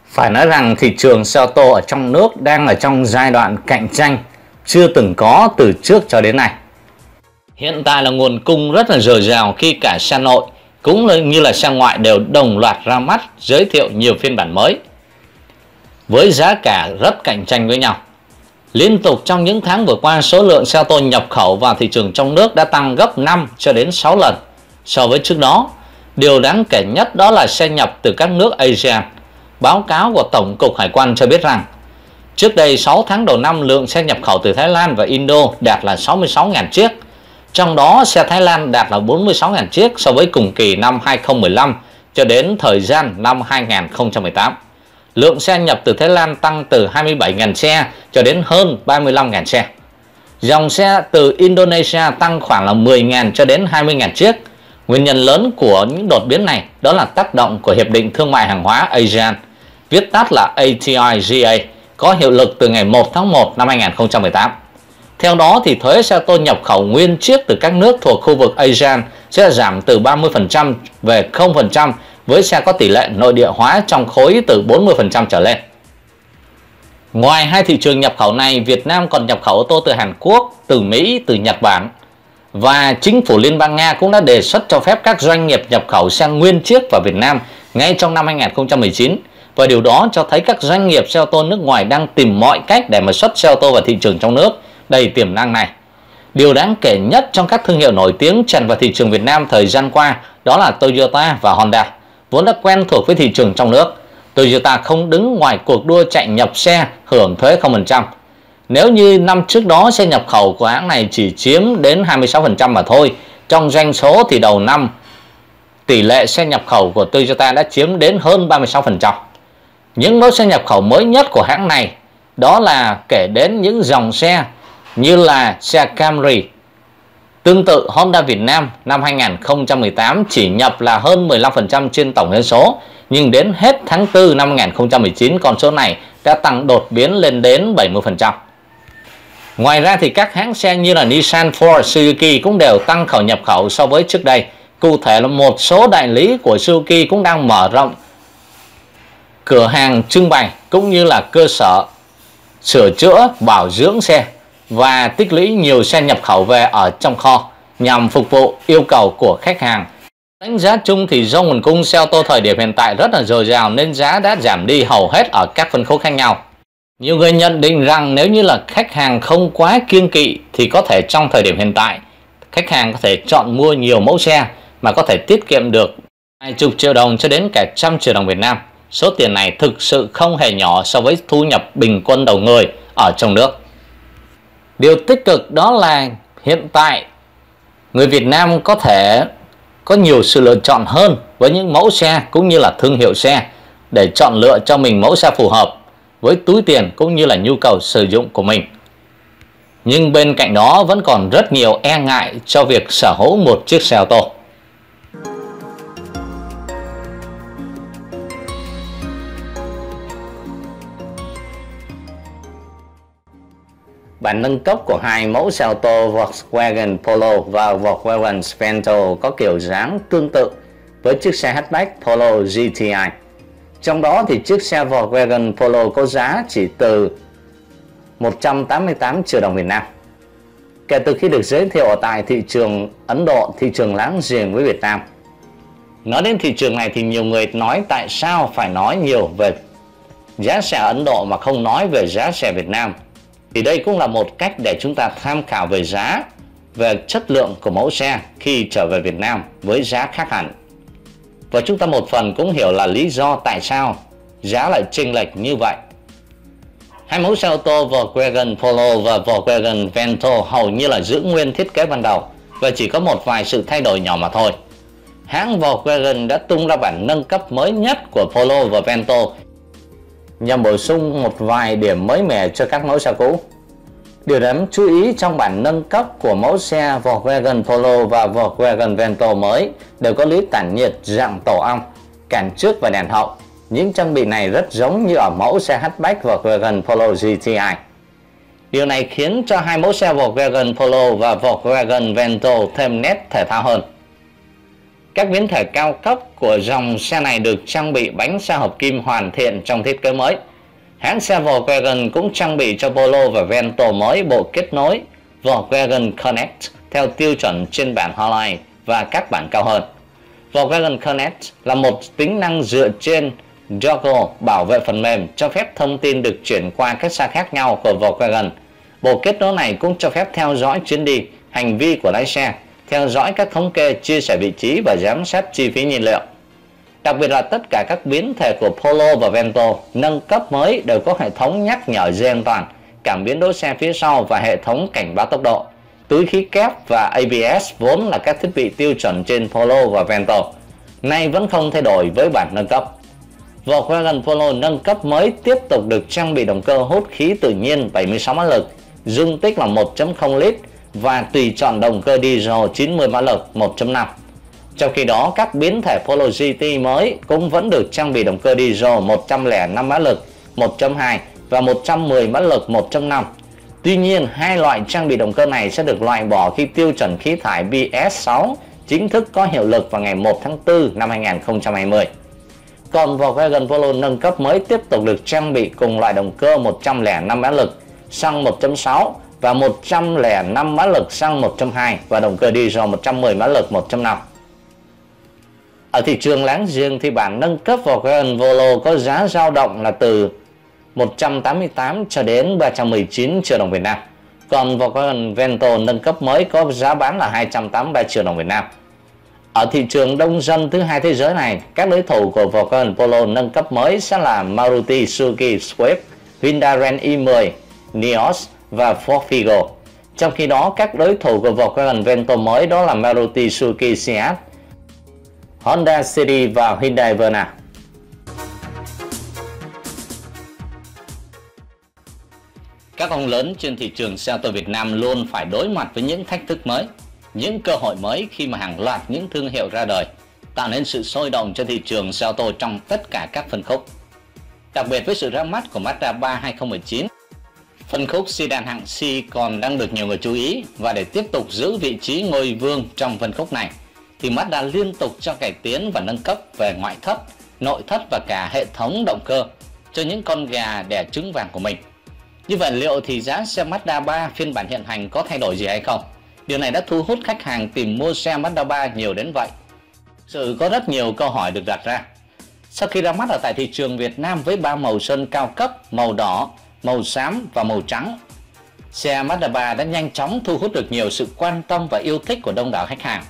Phải nói rằng thị trường xe ô tô ở trong nước đang ở trong giai đoạn cạnh tranh chưa từng có từ trước cho đến nay. Hiện tại là nguồn cung rất là dồi dào khi cả xe nội cũng như là xe ngoại đều đồng loạt ra mắt giới thiệu nhiều phiên bản mới với giá cả rất cạnh tranh với nhau. Liên tục trong những tháng vừa qua, số lượng xe ô tô nhập khẩu vào thị trường trong nước đã tăng gấp 5 cho đến 6 lần so với trước đó. Điều đáng kể nhất đó là xe nhập từ các nước ASEAN. Báo cáo của Tổng cục Hải quan cho biết rằng trước đây 6 tháng đầu năm, lượng xe nhập khẩu từ Thái Lan và Indo đạt là 66.000 chiếc. Trong đó xe Thái Lan đạt là 46.000 chiếc so với cùng kỳ năm 2015 cho đến thời gian năm 2018. Lượng xe nhập từ Thái Lan tăng từ 27.000 xe cho đến hơn 35.000 xe. Dòng xe từ Indonesia tăng khoảng là 10.000 cho đến 20.000 chiếc. Nguyên nhân lớn của những đột biến này đó là tác động của Hiệp định Thương mại Hàng hóa ASEAN, viết tắt là ATIGA, có hiệu lực từ ngày 1 tháng 1 năm 2018. Theo đó thì thuế xe ô tô nhập khẩu nguyên chiếc từ các nước thuộc khu vực ASEAN sẽ giảm từ 30% về 0% với xe có tỷ lệ nội địa hóa trong khối từ 40% trở lên. Ngoài hai thị trường nhập khẩu này, Việt Nam còn nhập khẩu ô tô từ Hàn Quốc, từ Mỹ, từ Nhật Bản. Và chính phủ Liên bang Nga cũng đã đề xuất cho phép các doanh nghiệp nhập khẩu xe nguyên chiếc vào Việt Nam ngay trong năm 2019. Và điều đó cho thấy các doanh nghiệp xe ô tô nước ngoài đang tìm mọi cách để mà xuất xe ô tô vào thị trường trong nước đầy tiềm năng này. Điều đáng kể nhất trong các thương hiệu nổi tiếng tràn vào thị trường Việt Nam thời gian qua đó là Toyota và Honda. Vốn đã quen thuộc với thị trường trong nước, Toyota không đứng ngoài cuộc đua chạy nhập xe hưởng thuế 0%. Nếu như năm trước đó xe nhập khẩu của hãng này chỉ chiếm đến 26% mà thôi, trong doanh số thì đầu năm tỷ lệ xe nhập khẩu của Toyota đã chiếm đến hơn 36%. Những mẫu xe nhập khẩu mới nhất của hãng này đó là kể đến những dòng xe như là xe Camry. Tương tự, Honda Việt Nam năm 2018 chỉ nhập là hơn 15% trên tổng dân số, nhưng đến hết tháng 4 năm 2019 con số này đã tăng đột biến lên đến 70%. Ngoài ra thì các hãng xe như là Nissan, Ford, Suzuki cũng đều tăng khẩu nhập khẩu so với trước đây. Cụ thể là một số đại lý của Suzuki cũng đang mở rộng cửa hàng trưng bày cũng như là cơ sở sửa chữa, bảo dưỡng xe và tích lũy nhiều xe nhập khẩu về ở trong kho nhằm phục vụ yêu cầu của khách hàng. Đánh giá chung thì do nguồn cung xe ô tô thời điểm hiện tại rất là dồi dào nên giá đã giảm đi hầu hết ở các phân khúc khác nhau. Nhiều người nhận định rằng nếu như là khách hàng không quá kiêng kỵ thì có thể trong thời điểm hiện tại khách hàng có thể chọn mua nhiều mẫu xe mà có thể tiết kiệm được vài chục triệu đồng cho đến cả trăm triệu đồng Việt Nam. Số tiền này thực sự không hề nhỏ so với thu nhập bình quân đầu người ở trong nước. Điều tích cực đó là hiện tại người Việt Nam có thể có nhiều sự lựa chọn hơn với những mẫu xe cũng như là thương hiệu xe để chọn lựa cho mình mẫu xe phù hợp với túi tiền cũng như là nhu cầu sử dụng của mình. Nhưng bên cạnh đó vẫn còn rất nhiều e ngại cho việc sở hữu một chiếc xe ô tô. Bản nâng cấp của hai mẫu xe ô tô Volkswagen Polo và Volkswagen Vento có kiểu dáng tương tự với chiếc xe hatchback Polo GTI. Trong đó thì chiếc xe Volkswagen Polo có giá chỉ từ 188 triệu đồng Việt Nam. Kể từ khi được giới thiệu ở tại thị trường Ấn Độ, thị trường láng giềng với Việt Nam. Nói đến thị trường này thì nhiều người nói tại sao phải nói nhiều về giá xe Ấn Độ mà không nói về giá xe Việt Nam. Thì đây cũng là một cách để chúng ta tham khảo về giá, về chất lượng của mẫu xe khi trở về Việt Nam với giá khác hẳn. Và chúng ta một phần cũng hiểu là lý do tại sao giá lại chênh lệch như vậy. Hai mẫu xe ô tô Volkswagen Polo và Volkswagen Vento hầu như là giữ nguyên thiết kế ban đầu và chỉ có một vài sự thay đổi nhỏ mà thôi. Hãng Volkswagen đã tung ra bản nâng cấp mới nhất của Polo và Vento nhằm bổ sung một vài điểm mới mẻ cho các mẫu xe cũ. Điều đáng chú ý trong bản nâng cấp của mẫu xe Volkswagen Polo và Volkswagen Vento mới đều có lưới tản nhiệt dạng tổ ong, cản trước và đèn hậu. Những trang bị này rất giống như ở mẫu xe hatchback Volkswagen Polo GTI. Điều này khiến cho hai mẫu xe Volkswagen Polo và Volkswagen Vento thêm nét thể thao hơn. Các biến thể cao cấp của dòng xe này được trang bị bánh xe hợp kim hoàn thiện trong thiết kế mới. Hãng xe Volkswagen cũng trang bị cho Polo và Vento mới bộ kết nối Volkswagen Connect theo tiêu chuẩn trên bản Highline và các bản cao hơn. Volkswagen Connect là một tính năng dựa trên Toggle bảo vệ phần mềm cho phép thông tin được chuyển qua các xe khác nhau của Volkswagen. Bộ kết nối này cũng cho phép theo dõi chuyến đi, hành vi của lái xe, theo dõi các thống kê, chia sẻ vị trí và giám sát chi phí nhiên liệu. Đặc biệt là tất cả các biến thể của Polo và Vento nâng cấp mới đều có hệ thống nhắc nhở dây an toàn, cảm biến đỗ xe phía sau và hệ thống cảnh báo tốc độ. Túi khí kép và ABS vốn là các thiết bị tiêu chuẩn trên Polo và Vento, nay vẫn không thay đổi với bản nâng cấp. Volkswagen Polo nâng cấp mới tiếp tục được trang bị động cơ hút khí tự nhiên 76 mã lực, dung tích là 1.0 lít và tùy chọn động cơ diesel 90 mã lực 1.5. Trong khi đó, các biến thể Polo GT mới cũng vẫn được trang bị động cơ diesel 105 mã lực 1.2 và 110 mã lực 1.5. Tuy nhiên, hai loại trang bị động cơ này sẽ được loại bỏ khi tiêu chuẩn khí thải BS6 chính thức có hiệu lực vào ngày 1 tháng 4 năm 2020. Còn Volkswagen Polo nâng cấp mới tiếp tục được trang bị cùng loại động cơ 105 mã lực xăng 1.6 và 105 mã lực xăng 1.2 và động cơ diesel 110 mã lực 1.5. Ở thị trường láng giềng thì bản nâng cấp Volkswagen Polo có giá dao động là từ 188 cho đến 319 triệu đồng Việt Nam. Còn Volkswagen Vento nâng cấp mới có giá bán là 283 triệu đồng Việt Nam. Ở thị trường đông dân thứ hai thế giới này, các đối thủ của Volkswagen Polo nâng cấp mới sẽ là Maruti Suzuki Swift, Hyundai Grand i10, Nios và Ford Figo. Trong khi đó, các đối thủ của Volkswagen Vento mới đó là Maruti Suzuki Ciaz, Honda City và Hyundai Verna. Các ông lớn trên thị trường xe ô tô Việt Nam luôn phải đối mặt với những thách thức mới, những cơ hội mới khi mà hàng loạt những thương hiệu ra đời, tạo nên sự sôi động cho thị trường xe ô tô trong tất cả các phân khúc. Đặc biệt với sự ra mắt của Mazda 3 2019, phân khúc sedan hạng C còn đang được nhiều người chú ý, và để tiếp tục giữ vị trí ngôi vương trong phân khúc này thì Mazda liên tục cho cải tiến và nâng cấp về ngoại thất, nội thất và cả hệ thống động cơ cho những con gà đẻ trứng vàng của mình. Như vậy liệu thì giá xe Mazda 3 phiên bản hiện hành có thay đổi gì hay không? Điều này đã thu hút khách hàng tìm mua xe Mazda 3 nhiều đến vậy. Sự có rất nhiều câu hỏi được đặt ra. Sau khi ra mắt ở tại thị trường Việt Nam với 3 màu sơn cao cấp, màu đỏ, màu xám và màu trắng, xe Mazda 3 đã nhanh chóng thu hút được nhiều sự quan tâm và yêu thích của đông đảo khách hàng.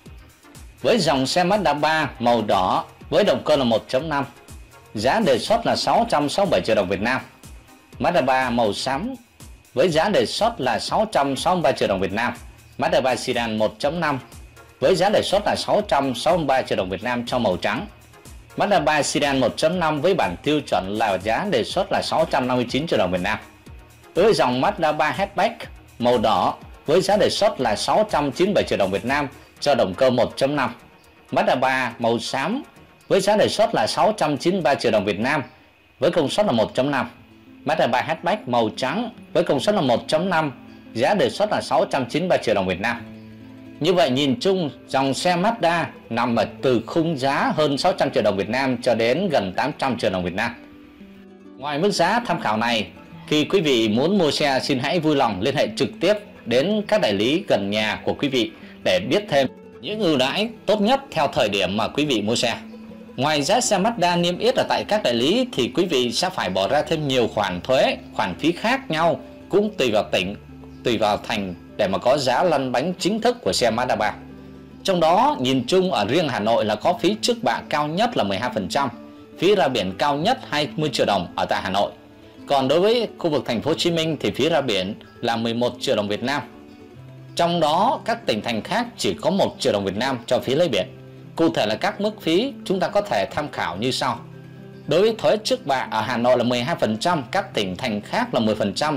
Với dòng xe Mazda 3 màu đỏ với động cơ là 1.5, giá đề xuất là 667 triệu đồng Việt Nam. Mazda 3 màu xám với giá đề xuất là 663 triệu đồng Việt Nam. Mazda 3 Sedan 1.5 với giá đề xuất là 663 triệu đồng Việt Nam cho màu trắng. Mazda 3 Sedan 1.5 với bản tiêu chuẩn là giá đề xuất là 659 triệu đồng Việt Nam. Đối với dòng Mazda 3 Hatchback màu đỏ với giá đề xuất là 697 triệu đồng Việt Nam cho động cơ 1.5. Mazda 3 màu xám với giá đề xuất là 693 triệu đồng Việt Nam với công suất là 1.5. Mazda 3 Hatchback màu trắng với công suất là 1.5, giá đề xuất là 693 triệu đồng Việt Nam. Như vậy nhìn chung, dòng xe Mazda nằm ở từ khung giá hơn 600 triệu đồng Việt Nam cho đến gần 800 triệu đồng Việt Nam. Ngoài mức giá tham khảo này, khi quý vị muốn mua xe xin hãy vui lòng liên hệ trực tiếp đến các đại lý gần nhà của quý vị để biết thêm những ưu đãi tốt nhất theo thời điểm mà quý vị mua xe. Ngoài giá xe Mazda niêm yết ở tại các đại lý thì quý vị sẽ phải bỏ ra thêm nhiều khoản thuế, khoản phí khác nhau cũng tùy vào tỉnh, tùy vào thành để mà có giá lăn bánh chính thức của xe Mazda 3. Trong đó nhìn chung ở riêng Hà Nội là có phí trước bạ cao nhất là 12%, phí ra biển cao nhất 20 triệu đồng ở tại Hà Nội. Còn đối với khu vực thành phố Hồ Chí Minh thì phí ra biển là 11 triệu đồng Việt Nam. Trong đó các tỉnh thành khác chỉ có 1 triệu đồng Việt Nam cho phí lấy biển. Cụ thể là các mức phí chúng ta có thể tham khảo như sau. Đối với thuế trước bạ ở Hà Nội là 12%, các tỉnh thành khác là 10%.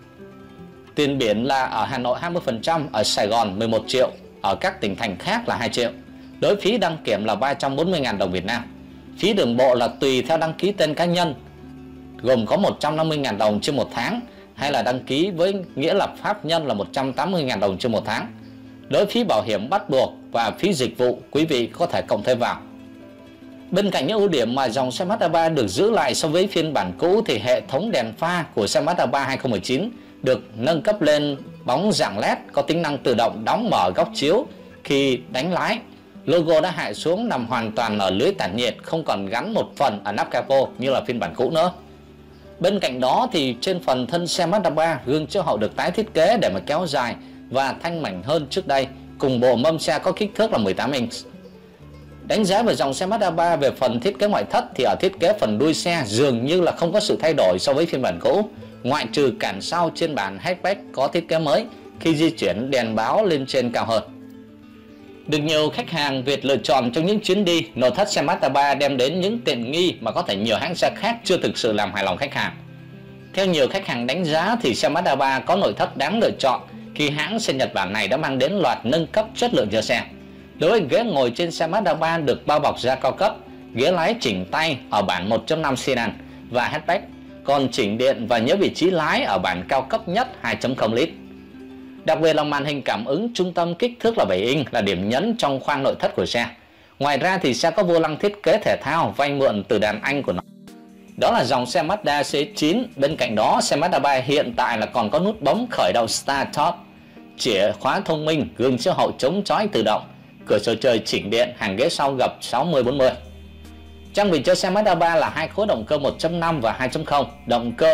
Tiền biển là ở Hà Nội 20%, ở Sài Gòn 11 triệu, ở các tỉnh thành khác là 2 triệu. Đối với phí đăng kiểm là 340.000 đồng Việt Nam. Phí đường bộ là tùy theo đăng ký tên cá nhân, gồm có 150.000 đồng trên một tháng, hay là đăng ký với nghĩa là pháp nhân là 180.000 đồng trên một tháng. Đối phí bảo hiểm bắt buộc và phí dịch vụ quý vị có thể cộng thêm vào. Bên cạnh những ưu điểm mà dòng xe Mazda 3 được giữ lại so với phiên bản cũ thì hệ thống đèn pha của xe Mazda 3 2019 được nâng cấp lên bóng dạng LED có tính năng tự động đóng mở góc chiếu khi đánh lái. Logo đã hạ xuống nằm hoàn toàn ở lưới tản nhiệt, không còn gắn một phần ở nắp capo như là phiên bản cũ nữa. Bên cạnh đó thì trên phần thân xe Mazda 3, gương chiếu hậu được tái thiết kế để mà kéo dài và thanh mảnh hơn trước đây, cùng bộ mâm xe có kích thước là 18 inch. Đánh giá về dòng xe Mazda 3 về phần thiết kế ngoại thất thì ở thiết kế phần đuôi xe dường như là không có sự thay đổi so với phiên bản cũ, ngoại trừ cản sau trên bàn hatchback có thiết kế mới khi di chuyển đèn báo lên trên cao hơn. Được nhiều khách hàng Việt lựa chọn trong những chuyến đi, nội thất xe Mazda 3 đem đến những tiện nghi mà có thể nhiều hãng xe khác chưa thực sự làm hài lòng khách hàng. Theo nhiều khách hàng đánh giá thì xe Mazda 3 có nội thất đáng lựa chọn khi hãng xe Nhật Bản này đã mang đến loạt nâng cấp chất lượng cho xe. Đối với ghế ngồi trên xe Mazda 3 được bao bọc da cao cấp, ghế lái chỉnh tay ở bản 1.5 sedan và hatchback, còn chỉnh điện và nhớ vị trí lái ở bản cao cấp nhất 2.0 lít. Đặc biệt là màn hình cảm ứng trung tâm kích thước là 7 inch là điểm nhấn trong khoang nội thất của xe. Ngoài ra thì xe có vô lăng thiết kế thể thao vay mượn từ đàn anh của nó. Đó là dòng xe Mazda CX-9. Bên cạnh đó, xe Mazda 3 hiện tại là còn có nút bấm khởi động Start Top, chìa khóa thông minh, gương chiếu hậu chống chói tự động, cửa sổ trời chỉnh điện, hàng ghế sau gập 60/40. Trang bị cho xe Mazda 3 là hai khối động cơ 1.5 và 2.0, động cơ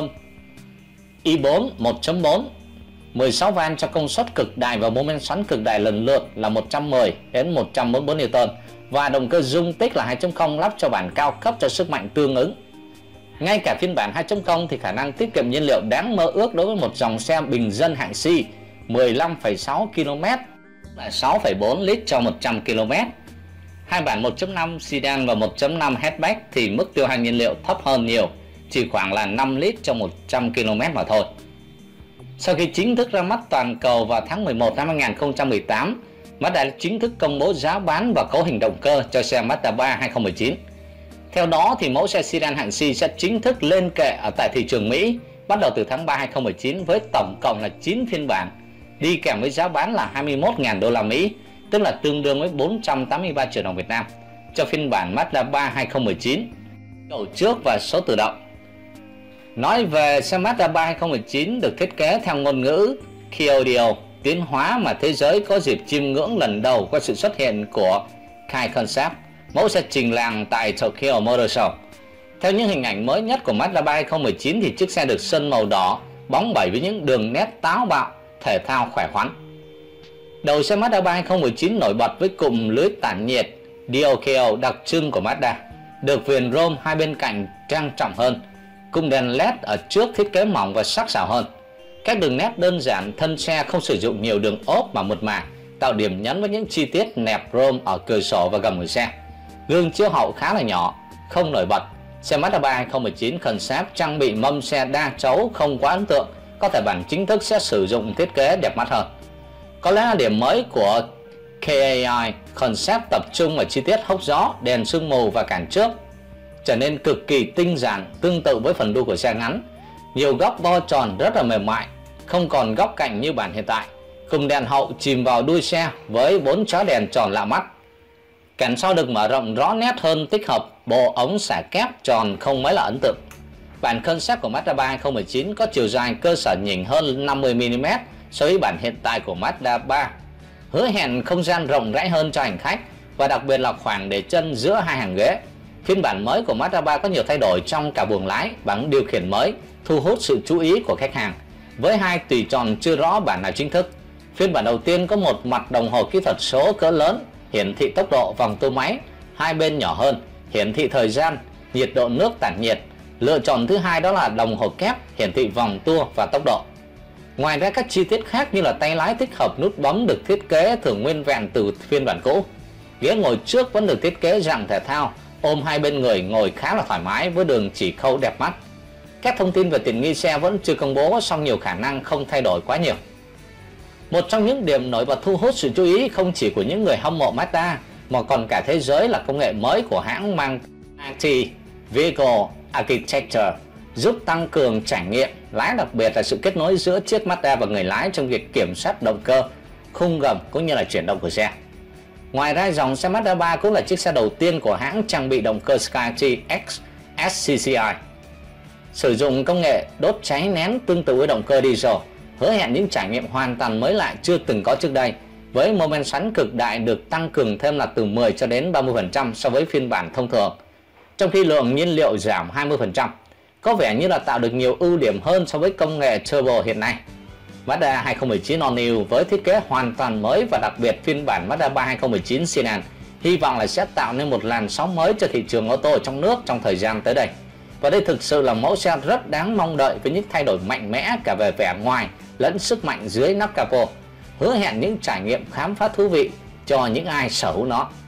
i4 1.4, 16 van cho công suất cực đại và mô men xoắn cực đại lần lượt là 110 đến 144 Newton và động cơ dung tích là 2.0 lắp cho bản cao cấp cho sức mạnh tương ứng. Ngay cả phiên bản 2.0 thì khả năng tiết kiệm nhiên liệu đáng mơ ước đối với một dòng xe bình dân hạng C, 15,6 km là 6,4 lít cho 100 km. Hai bản 1.5 sedan và 1.5 hatchback thì mức tiêu hao nhiên liệu thấp hơn nhiều, chỉ khoảng là 5 lít cho 100 km mà thôi. Sau khi chính thức ra mắt toàn cầu vào tháng 11 năm 2018, Mazda đã chính thức công bố giá bán và cấu hình động cơ cho xe Mazda 3 2019. Theo đó thì mẫu xe sedan hạng C sẽ chính thức lên kệ ở tại thị trường Mỹ bắt đầu từ tháng 3 2019 với tổng cộng là 9 phiên bản, đi kèm với giá bán là 21.000 đô la Mỹ, tức là tương đương với 483 triệu đồng Việt Nam cho phiên bản Mazda 3 2019, đầu trước và số tự động. Nói về xe Mazda 3 2019 được thiết kế theo ngôn ngữ Kyōdio, tiến hóa mà thế giới có dịp chiêm ngưỡng lần đầu qua sự xuất hiện của Kai Concept, mẫu xe trình làng tại Tokyo Motor Show. Theo những hình ảnh mới nhất của Mazda 3 2019 thì chiếc xe được sơn màu đỏ, bóng bẩy với những đường nét táo bạo, thể thao khỏe khoắn. Đầu xe Mazda 3 2019 nổi bật với cụm lưới tản nhiệt DOKO đặc trưng của Mazda, được viền rôm hai bên cạnh trang trọng hơn. Cung đèn LED ở trước thiết kế mỏng và sắc sảo hơn. Các đường nét đơn giản, thân xe không sử dụng nhiều đường ốp mà mượt mà, tạo điểm nhấn với những chi tiết nẹp chrome ở cửa sổ và gầm của xe. Gương chiếu hậu khá là nhỏ, không nổi bật. Xe Mazda 3 2019 Concept trang bị mâm xe đa chấu không quá ấn tượng, có thể bản chính thức sẽ sử dụng thiết kế đẹp mắt hơn. Có lẽ là điểm mới của KAI Concept tập trung vào chi tiết hốc gió, đèn sương mù và cản trước, trở nên cực kỳ tinh giản, tương tự với phần đuôi của xe ngắn. Nhiều góc bo tròn rất là mềm mại, không còn góc cạnh như bản hiện tại. Cùng đèn hậu chìm vào đuôi xe với 4 chói đèn tròn lạ mắt. Cản sau được mở rộng rõ nét hơn, tích hợp bộ ống xả kép tròn không mấy là ấn tượng. Bản Concept của Mazda 3 2019 có chiều dài cơ sở nhỉnh hơn 50mm so với bản hiện tại của Mazda 3, hứa hẹn không gian rộng rãi hơn cho hành khách và đặc biệt là khoảng để chân giữa hai hàng ghế. Phiên bản mới của Mazda 3 có nhiều thay đổi trong cả buồng lái, bảng điều khiển mới thu hút sự chú ý của khách hàng, với hai tùy chọn chưa rõ bản nào chính thức. Phiên bản đầu tiên có một mặt đồng hồ kỹ thuật số cỡ lớn, hiển thị tốc độ, vòng tua máy, hai bên nhỏ hơn, hiển thị thời gian, nhiệt độ nước tản nhiệt. Lựa chọn thứ hai đó là đồng hồ kép, hiển thị vòng tua và tốc độ. Ngoài ra các chi tiết khác như là tay lái tích hợp nút bấm được thiết kế thường nguyên vẹn từ phiên bản cũ. Ghế ngồi trước vẫn được thiết kế dạng thể thao, ôm hai bên người ngồi khá là thoải mái với đường chỉ khâu đẹp mắt. Các thông tin về tiện nghi xe vẫn chưa công bố, song nhiều khả năng không thay đổi quá nhiều. Một trong những điểm nổi bật thu hút sự chú ý không chỉ của những người hâm mộ Mazda mà còn cả thế giới là công nghệ mới của hãng mang Multi-Vehicle Architecture, giúp tăng cường trải nghiệm lái, đặc biệt là sự kết nối giữa chiếc Mazda và người lái trong việc kiểm soát động cơ khung gầm cũng như là chuyển động của xe. Ngoài ra, dòng xe Mazda 3 cũng là chiếc xe đầu tiên của hãng trang bị động cơ SkyTX SCCI, sử dụng công nghệ đốt cháy nén tương tự với động cơ diesel, hứa hẹn những trải nghiệm hoàn toàn mới lạ chưa từng có trước đây, với mô men xoắn cực đại được tăng cường thêm là từ 10 cho đến 30% so với phiên bản thông thường, trong khi lượng nhiên liệu giảm 20%, có vẻ như là tạo được nhiều ưu điểm hơn so với công nghệ turbo hiện nay. Mazda 2019 All New với thiết kế hoàn toàn mới và đặc biệt phiên bản Mazda 3 2019 Sedan hy vọng là sẽ tạo nên một làn sóng mới cho thị trường ô tô ở trong nước trong thời gian tới đây. Và đây thực sự là mẫu xe rất đáng mong đợi với những thay đổi mạnh mẽ cả về vẻ ngoài lẫn sức mạnh dưới nắp capo, hứa hẹn những trải nghiệm khám phá thú vị cho những ai sở hữu nó.